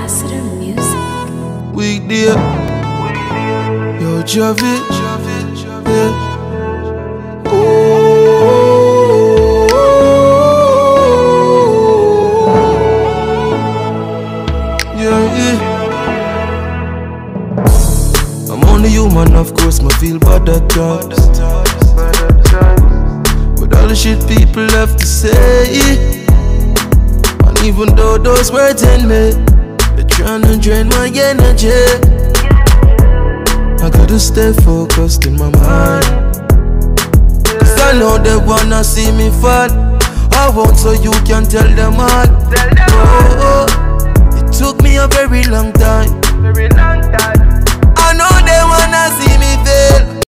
Ambassador Music. We there. Yo, Javi. Yeah. Yeah. I'm only human, of course, I feel bad at times. With all the shit people have to say, and even though those words ain't me, they're trying to drain my energy. I gotta stay focused in my mind, cause I know they wanna see me fall. I won't, so you can tell them all. Oh, it took me a very long time. I know they wanna see me fail.